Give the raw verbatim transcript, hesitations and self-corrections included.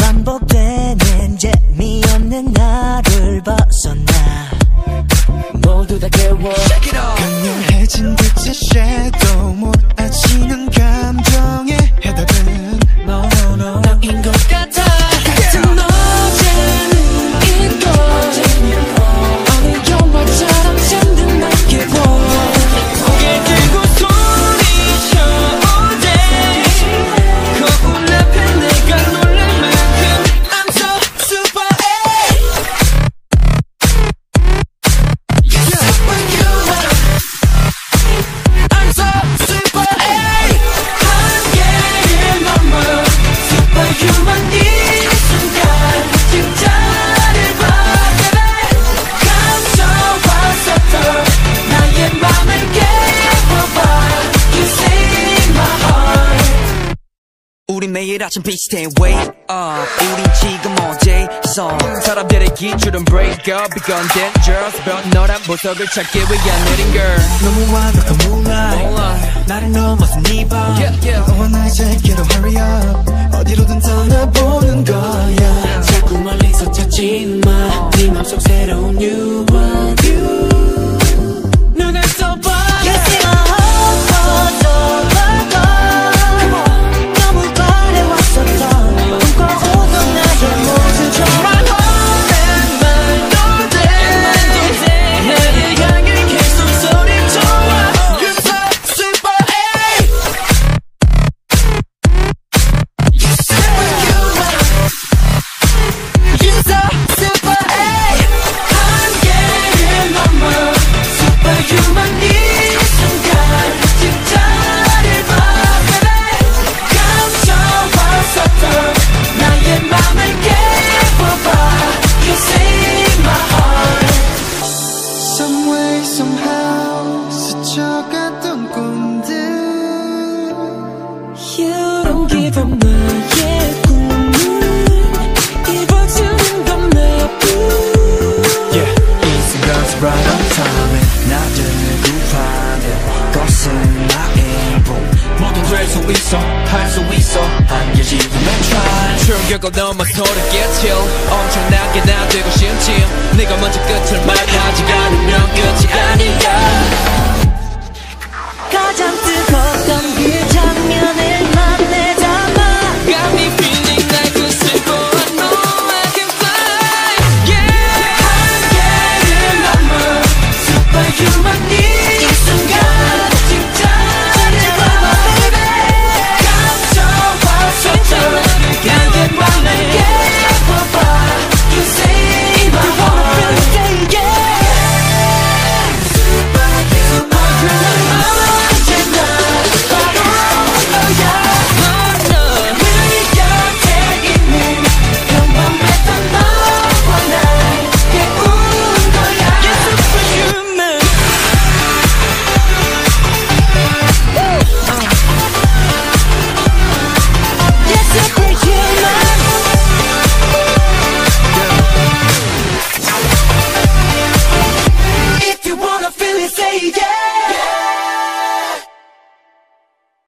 반복되는 재미없는 나를 벗어나 모두 다 깨워 강렬해진 빛의 섀도우 몰아치는 감정의 해답은 No no no 너인 것 같아 같은 어제는 있고 어느 영화처럼 잠든 날개 보 고개 들고 소리쳐 all day 거울 앞에 내가 놀랄 만큼 I'm so super A You're superhuman I'm so super A 한계를 넘어 superhuman 이 순간 진짜를 봐 baby 감정과 섞여 나의 맘을 깨워봐 You save my heart 우리 매일 아침 비슷해 wake up 우린 지금 어제서 사람들의 기준은 break up 이건 dangerous but 너란 보석을 찾기 위한 내린 girl 너무 완벽한 moonlight 몰라 나를 넘어서 네 밤 yeah, yeah. 너와 나의 제게로 hurry up 어디로든 떠나보는 거야 자꾸 멀리서 찾지 마 네 맘속 새로운 you want you 눈을 떠봐 You see my heart 터져버려 너무 바래왔었던 꿈꿔오던 나의 모습 My heart and mind all day 나를 향해 계속 소리쳐와 You're so super A You're superhuman You're so super A 한계를 넘어 superhuman 이 순간 진짜를 봐 baby 감정과 섞여 나의 맘을 깨워봐 You save my heart Some way somehow 스쳐갔던 꿈들 You don't give up 나의 꿈을 이뤄주는 건 나뿐 Yeah 이 순간 right on time 나를 구하는 것은 나의 봄 뭐든 될 수 있어 할 수 있어 안겨지면 try 충격을 넘어서르겠지 엄청나게 나 되고 싶지 네가 먼저 끝을 말하지 않으면 끝이 아니야 가장 뜨거웠던